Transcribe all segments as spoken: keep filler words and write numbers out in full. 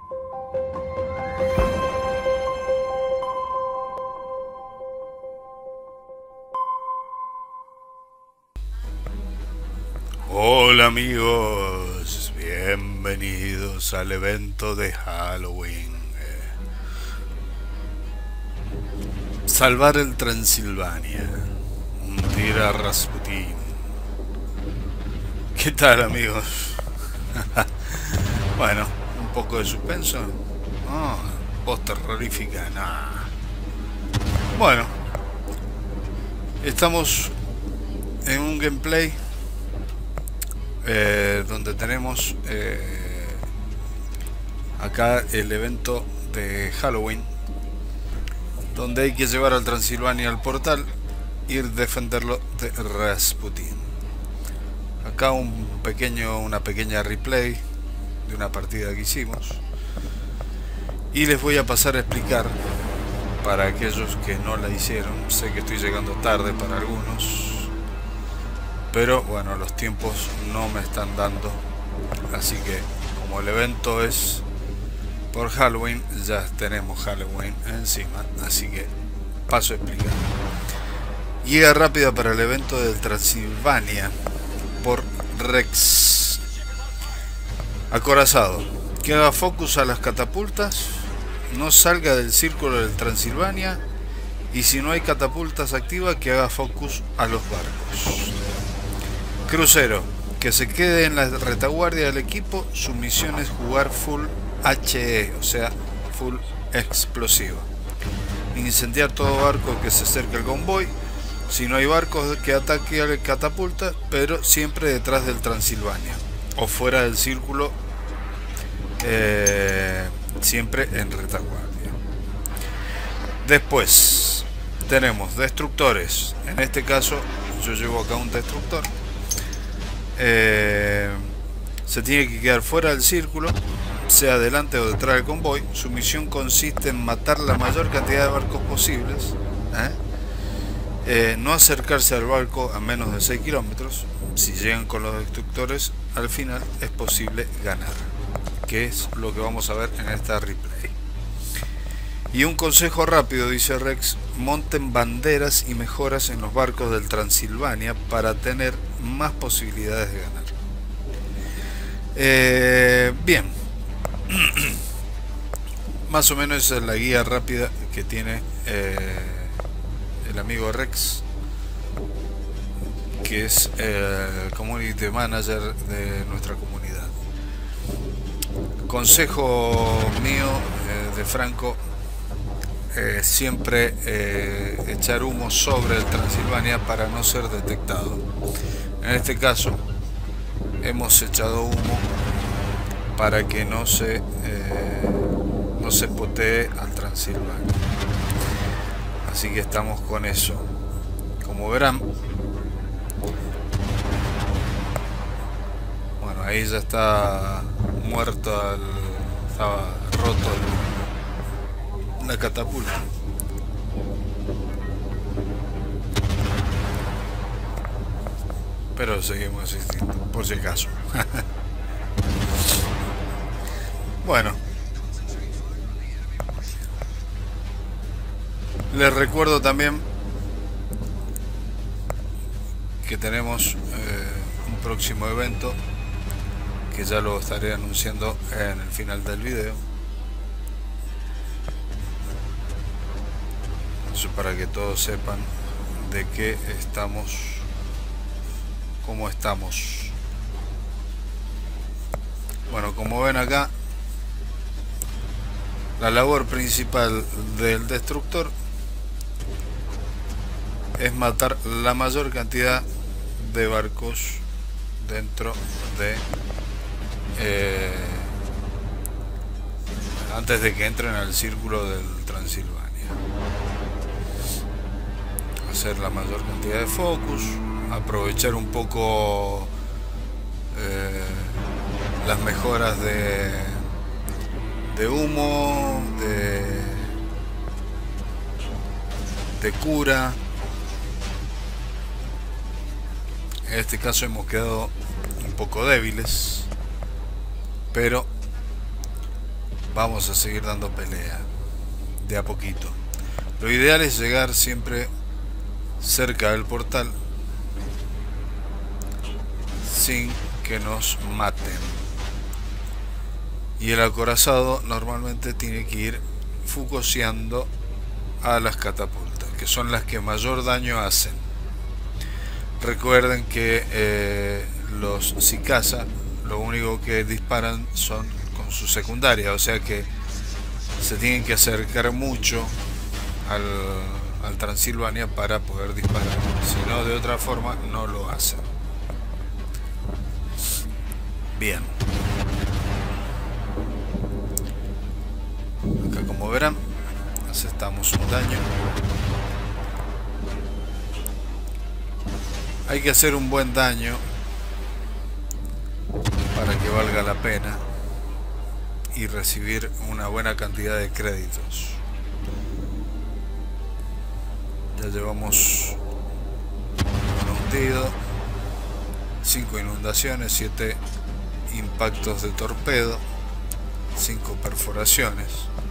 Hola amigos, bienvenidos al evento de Halloween. Eh, salvar el Transilvania, hundir a Rasputin. ¿Qué tal amigos? Bueno, un poco de suspenso. Oh, voz terrorífica, nah. Bueno, estamos en un gameplay Eh, donde tenemos eh, acá el evento de Halloween, donde hay que llevar al Transilvania al portal, ir a defenderlo de Rasputin. Acá un pequeño, una pequeña replay de una partida que hicimos, y les voy a pasar a explicar para aquellos que no la hicieron. Sé que estoy llegando tarde para algunos, pero bueno, los tiempos no me están dando, así que como el evento es por Halloween, ya tenemos Halloween encima, así que paso a explicar. Guía rápida para el evento del Transilvania por Rex. Acorazado, que haga focus a las catapultas, no salga del círculo del Transilvania, y si no hay catapultas activas, que haga focus a los barcos. Crucero, que se quede en la retaguardia del equipo. Su misión es jugar full H E, o sea, full explosiva. Incendiar todo barco que se acerque al convoy. Si no hay barcos, que ataque a la catapulta, pero siempre detrás del Transilvania o fuera del círculo, eh, siempre en retaguardia. Después tenemos destructores. En este caso yo llevo acá un destructor. Eh, se tiene que quedar fuera del círculo, sea delante o detrás del convoy. Su misión consiste en matar la mayor cantidad de barcos posibles, ¿eh? Eh, no acercarse al barco a menos de seis kilómetros. Si llegan con los destructores, al final es posible ganar, que es lo que vamos a ver en esta replay. Y un consejo rápido, dice Rex: monten banderas y mejoras en los barcos del Transilvania para tener más posibilidades de ganar. Eh, bien, más o menos esa es la guía rápida que tiene eh, el amigo Rex, que es eh, el community manager de nuestra comunidad. Consejo mío, eh, de Franco: Eh, siempre eh, echar humo sobre el Transilvania para no ser detectado. En este caso hemos echado humo para que no se eh, no se potee al Transilvania, así que estamos con eso. Como verán, bueno, ahí ya está muerto el, estaba roto el la catapulta. Pero seguimos asistiendo, por si acaso. Bueno, les recuerdo también que tenemos eh, un próximo evento, que ya lo estaré anunciando en el final del video. Para que todos sepan de qué estamos, cómo estamos. Bueno, como ven acá, la labor principal del destructor es matar la mayor cantidad de barcos dentro de eh, antes de que entren al círculo del Transilvania. Hacer la mayor cantidad de focus, aprovechar un poco eh, las mejoras de, de humo, de, de cura. En este caso hemos quedado un poco débiles, pero vamos a seguir dando pelea de a poquito. Lo ideal es llegar siempre cerca del portal sin que nos maten. Y el acorazado normalmente tiene que ir focuseando a las catapultas, que son las que mayor daño hacen. Recuerden que eh, los Sikasa lo único que disparan son con su secundaria, o sea que se tienen que acercar mucho al, al Transilvania para poder disparar, si no de otra forma no lo hacen. Bien, acá como verán asestamos un daño. Hay que hacer un buen daño para que valga la pena y recibir una buena cantidad de créditos. Ya llevamos un hundido, cinco inundaciones, siete impactos de torpedo, cinco perforaciones.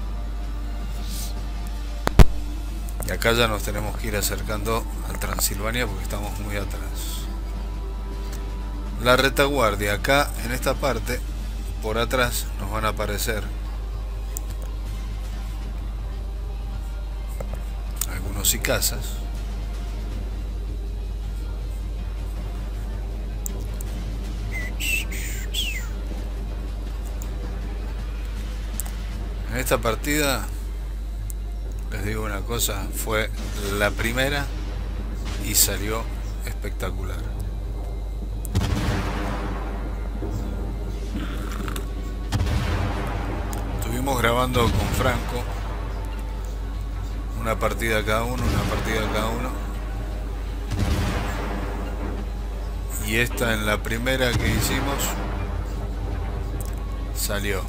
Y acá ya nos tenemos que ir acercando al Transilvania porque estamos muy atrás. La retaguardia, acá en esta parte, por atrás nos van a aparecer algunos Sikasas. En esta partida, les digo una cosa, fue la primera y salió espectacular. Estuvimos grabando con Franco una partida cada uno, una partida cada uno, y esta en la primera que hicimos salió.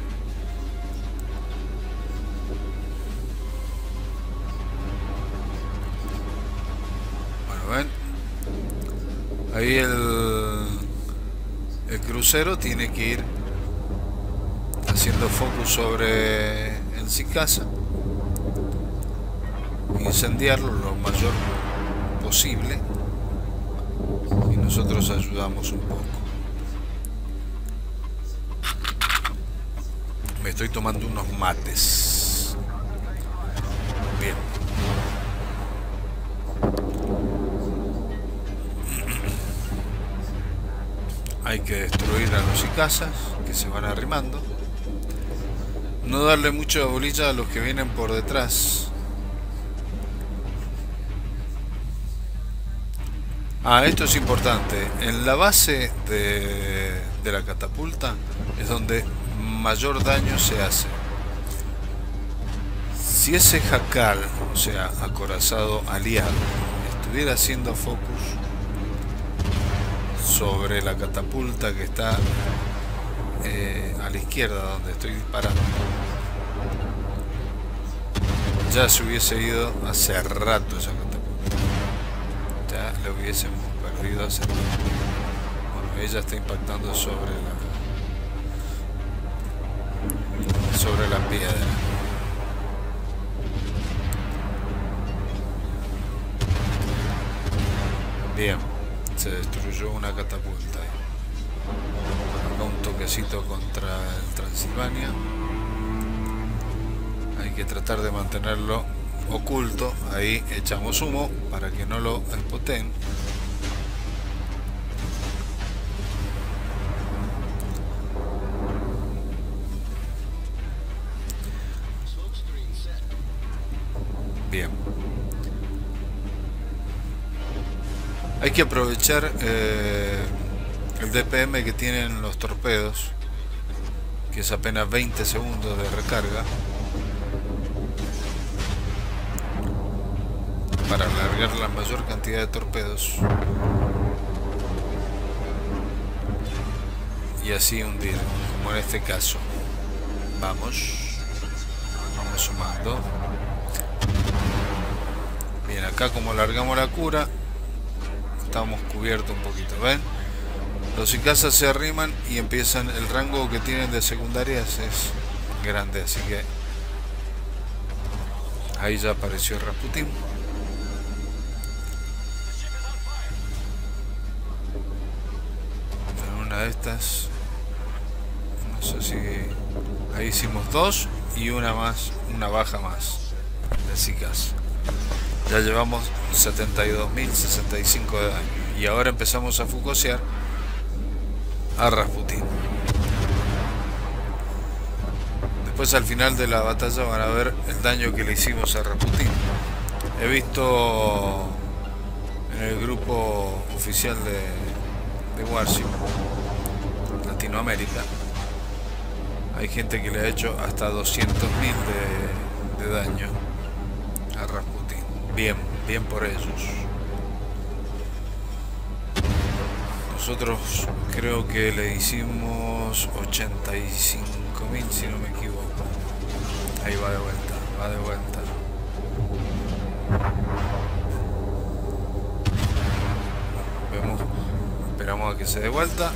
¿Ven? Ahí el, el crucero tiene que ir haciendo focus sobre el Sikasa, incendiarlo lo mayor posible y nosotros ayudamos un poco. Me estoy tomando unos mates. Bien. Hay que destruir a los Sikasas que se van arrimando. No darle mucha bolilla a los que vienen por detrás. Ah, esto es importante. En la base de, de la catapulta es donde mayor daño se hace. Si ese jacal, o sea, acorazado aliado, estuviera haciendo focus sobre la catapulta que está eh, a la izquierda donde estoy disparando, ya se hubiese ido hace rato esa catapulta, ya la hubiésemos perdido hace rato. Bueno, ella está impactando sobre la sobre la piedra. Bien, se destruyó una catapulta. Acá un toquecito contra el Transilvania. Hay que tratar de mantenerlo oculto. Ahí echamos humo para que no lo empoten. Bien. Hay que aprovechar eh, el D P M que tienen los torpedos, que es apenas veinte segundos de recarga, para alargar la mayor cantidad de torpedos y así hundir, como en este caso. Vamos, vamos sumando. Bien, acá como largamos la cura, estamos cubiertos un poquito, ¿ven? Los Sikasas se arriman y empiezan, el rango que tienen de secundarias es grande, así que ahí ya apareció Rasputin. En una de estas, no sé si ahí hicimos dos y una más, una baja más de Sikas. Ya llevamos setenta y dos mil sesenta y cinco de daño y ahora empezamos a fucosear a Rasputin. Después al final de la batalla van a ver el daño que le hicimos a Rasputin. He visto en el grupo oficial de, de Warship Latinoamérica, hay gente que le ha hecho hasta doscientos mil de, de daño a Rasputin. Bien, bien por ellos. Nosotros creo que le hicimos ochenta y cinco mil, si no me equivoco. Ahí va de vuelta, va de vuelta. Vemos, esperamos a que se dé vuelta,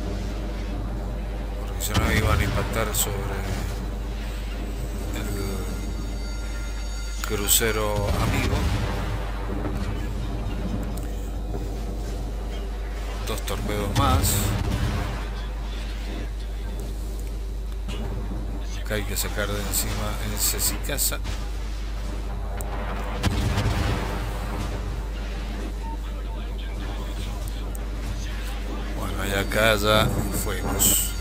porque si no iban a impactar sobre el crucero amigo. Dos torpedos más. Acá hay que sacar de encima ese Sikasa. Bueno, y acá ya fuimos.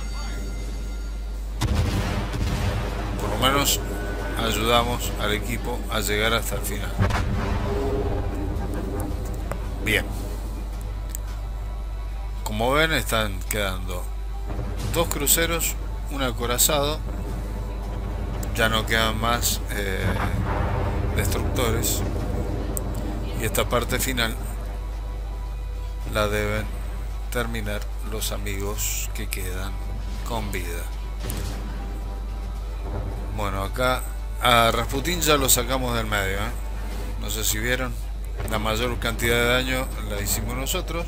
Por lo menos ayudamos al equipo a llegar hasta el final. Bien. Como ven, están quedando dos cruceros, un acorazado. Ya no quedan más eh, destructores. Y esta parte final la deben terminar los amigos que quedan con vida. Bueno, acá a Rasputin ya lo sacamos del medio, ¿eh? No sé si vieron. La mayor cantidad de daño la hicimos nosotros.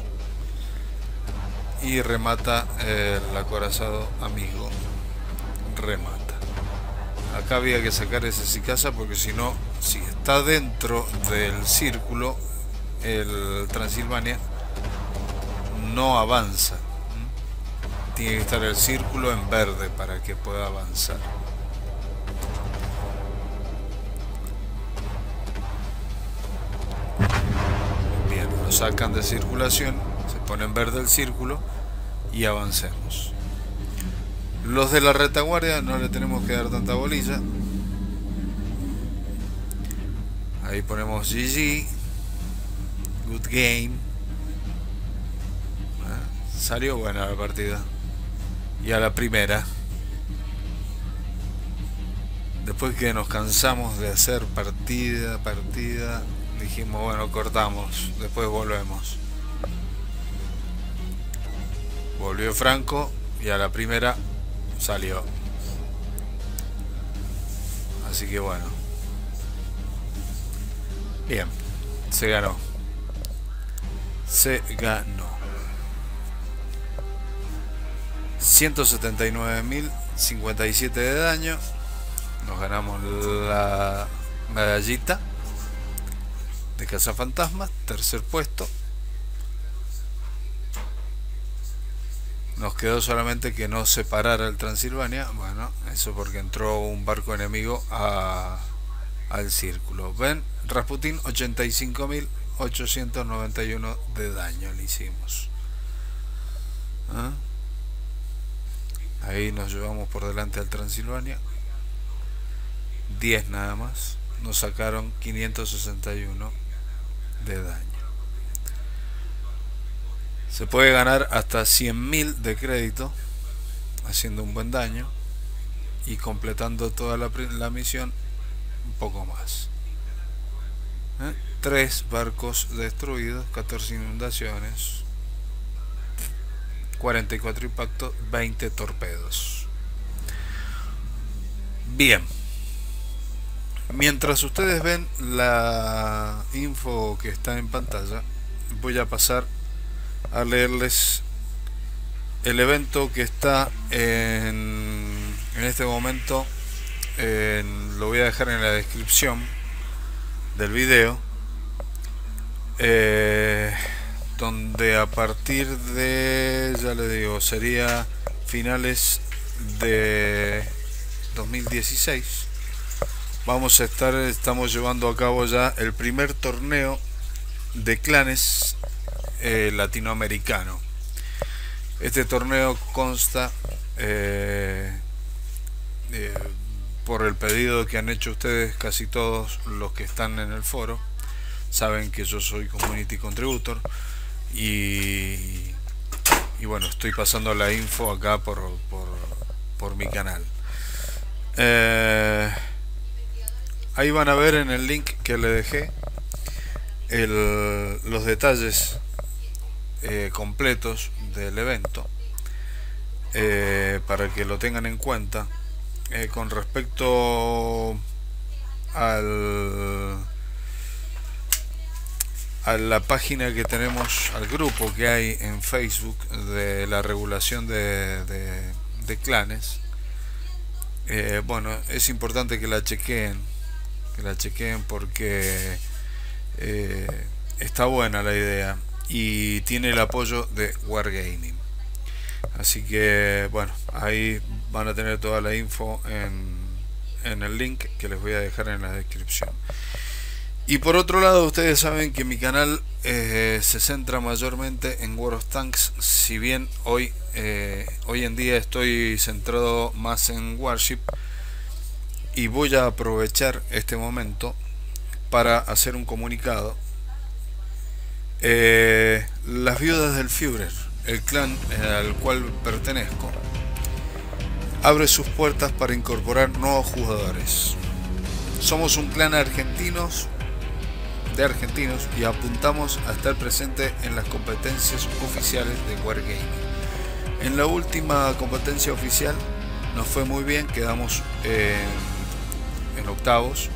Y remata eh, el acorazado amigo. Remata. Acá había que sacar ese Sikasa porque si no, si está dentro del círculo, el Transilvania no avanza. ¿Mm? Tiene que estar el círculo en verde para que pueda avanzar. Bien, lo sacan de circulación, se pone en verde el círculo y avancemos. Los de la retaguardia no le tenemos que dar tanta bolilla. Ahí ponemos G G. Good game. Salió buena la partida. Y a la primera, después que nos cansamos de hacer partida, partida, dijimos bueno, cortamos, después volvemos. Volvió Franco y a la primera salió. Así que bueno, bien, se ganó. Se ganó. ciento setenta y nueve mil cincuenta y siete de daño. Nos ganamos la medallita de cazafantasmas, tercer puesto. Nos quedó solamente que no se parara el Transilvania. Bueno, eso porque entró un barco enemigo a, al círculo. Ven, Rasputin ochenta y cinco mil ochocientos noventa y uno de daño le hicimos. ¿Ah? Ahí nos llevamos por delante al Transilvania. diez nada más. Nos sacaron quinientos sesenta y uno de daño. Se puede ganar hasta cien mil de crédito haciendo un buen daño y completando toda la, la misión un poco más. ¿Eh? tres barcos destruidos, catorce inundaciones, cuarenta y cuatro impactos, veinte torpedos. Bien, mientras ustedes ven la info que está en pantalla, voy a pasar a leerles el evento que está en, en este momento eh, lo voy a dejar en la descripción del video, eh, donde a partir de, ya le digo, sería finales de dos mil dieciséis, vamos a estar, estamos llevando a cabo ya el primer torneo de clanes eh, latinoamericano. Este torneo consta eh, eh, por el pedido que han hecho ustedes, casi todos los que están en el foro saben que yo soy community contributor y, y bueno, estoy pasando la info acá por, por, por mi canal. Eh, ahí van a ver en el link que le dejé el, los detalles eh, completos del evento, eh, para que lo tengan en cuenta. Eh, con respecto al a la página que tenemos, al grupo que hay en Facebook de la regulación de, de, de clanes, eh, bueno, es importante que la chequeen, que la chequeen porque eh, está buena la idea y tiene el apoyo de Wargaming. Así que bueno, ahí van a tener toda la info en, en el link que les voy a dejar en la descripción. Y por otro lado, ustedes saben que mi canal eh, se centra mayormente en World of Tanks, si bien hoy, eh, hoy en día estoy centrado más en Warship, y voy a aprovechar este momento para hacer un comunicado. Eh, las viudas del Führer, el clan al cual pertenezco, abre sus puertas para incorporar nuevos jugadores. Somos un clan argentinos de argentinos y apuntamos a estar presente en las competencias oficiales de Wargaming. En la última competencia oficial nos fue muy bien, quedamos eh, en octavos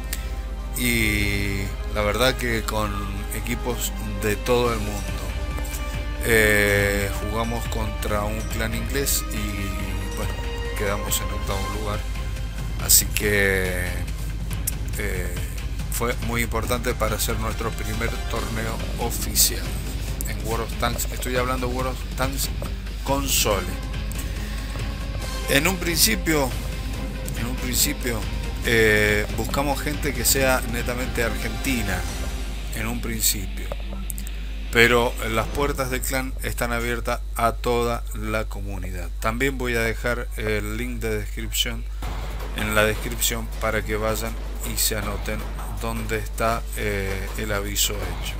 y la verdad que con equipos de todo el mundo. Eh, jugamos contra un clan inglés y bueno, quedamos en octavo lugar, así que eh, fue muy importante para hacer nuestro primer torneo oficial en World of Tanks. Estoy hablando de World of Tanks console. En un principio, en un principio eh, buscamos gente que sea netamente argentina, en un principio, pero las puertas del clan están abiertas a toda la comunidad. También voy a dejar el link de descripción en la descripción para que vayan y se anoten donde está eh, el aviso hecho.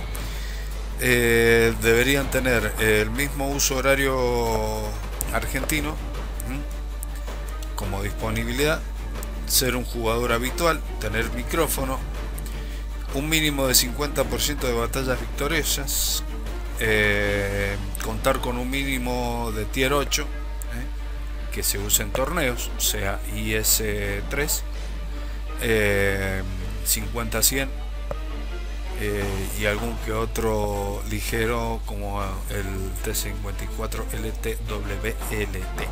Eh, deberían tener el mismo uso horario argentino, ¿m? como disponibilidad, ser un jugador habitual, tener micrófono, un mínimo de cincuenta por ciento de batallas victoriosas, eh, contar con un mínimo de tier ocho, eh, que se use en torneos, sea I S tres, eh, cincuenta a cien, eh, y algún que otro ligero como el T cincuenta y cuatro L T W L T,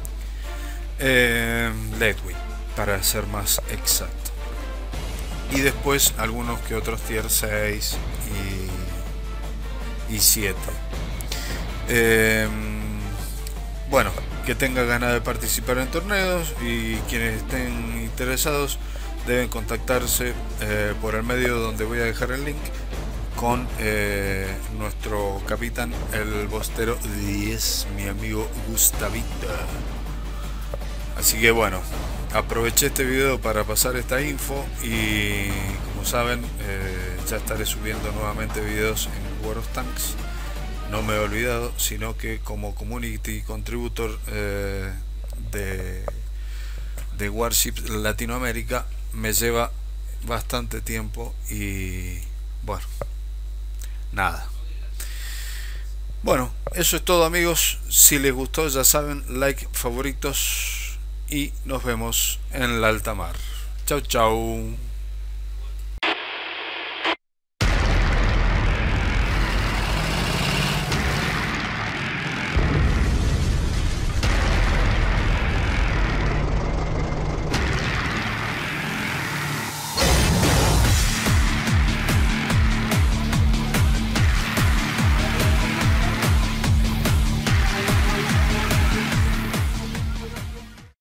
eh, Leadwing para ser más exacto. Y después algunos que otros tier seis y, y siete. Eh, bueno, que tenga ganas de participar en torneos y quienes estén interesados deben contactarse eh, por el medio donde voy a dejar el link con eh, nuestro capitán, el Bostero diez, mi amigo Gustavito. Así que bueno, aproveché este video para pasar esta info y como saben, eh, ya estaré subiendo nuevamente videos en World of Tanks. No me he olvidado, sino que como community contributor eh, de, de Warship Latinoamérica me lleva bastante tiempo y bueno, nada. Bueno, eso es todo, amigos. Si les gustó, ya saben, like, favoritos y nos vemos en la alta mar. Chau chau.